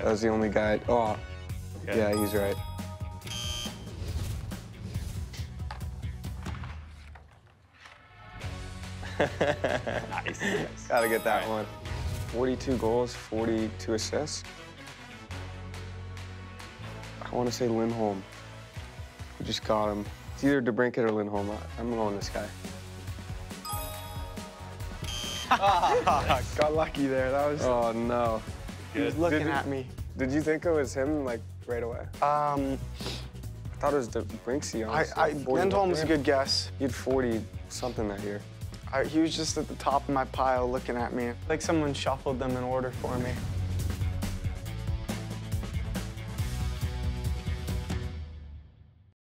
That was the only guy. Oh, yeah, he's right. Nice. Gotta get that one. 42 goals, 42 assists. I want to say Lindholm. We just got him. It's either DeBrincat or Lindholm. I'm going this guy. Got lucky there. That was. Oh no. He was looking at me. Did you think it was him like right away? I thought it was DeBrincat. Lindholm was a good guess. He had 40 something that year. He was just at the top of my pile looking at me. Like someone shuffled them in order for me.